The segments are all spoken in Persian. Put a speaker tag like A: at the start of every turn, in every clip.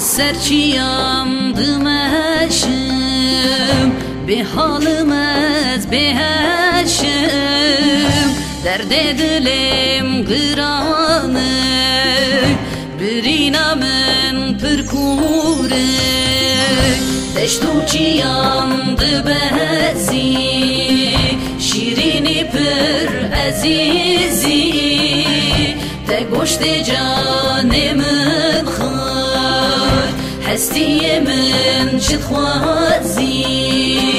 A: سرچیم دمشم به حالم از بهشم درد دلم گرانه برینم من پرکوره دشتو چیم دبزی شیرینی پر عزیزی تگوشت جان من خار هستی من شد خوازی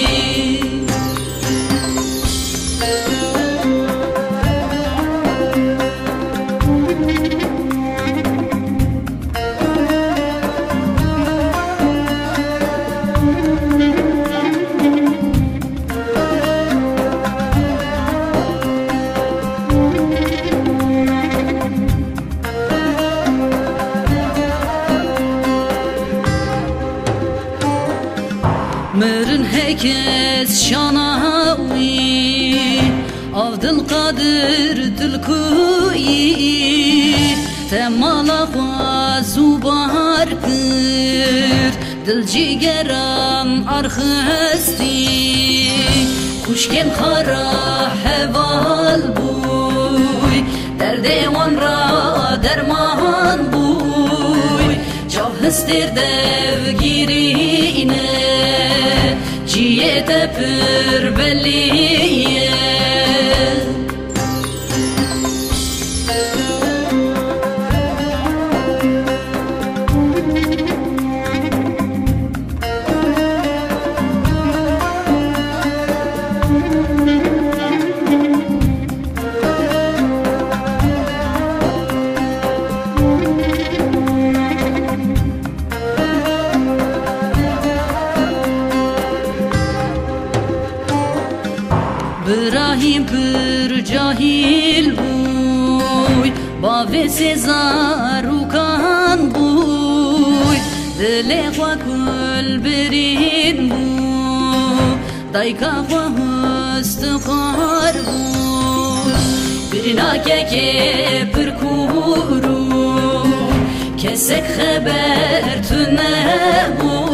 A: مرن هكس شناوي عبد القادر تلكوي تمالا خوازو بار كر دل جيگرم ارخستي خوشگم خارا حوال بوي در دیوان را درمان بوي جاهستر devgirine ciyete pür belliye İbrahim pür cahil buy Bave sezarukan buy Dile khwa kul birin buy Dayka khwa hustukar buy Birina keke pür kuru Kesek haber tüne buy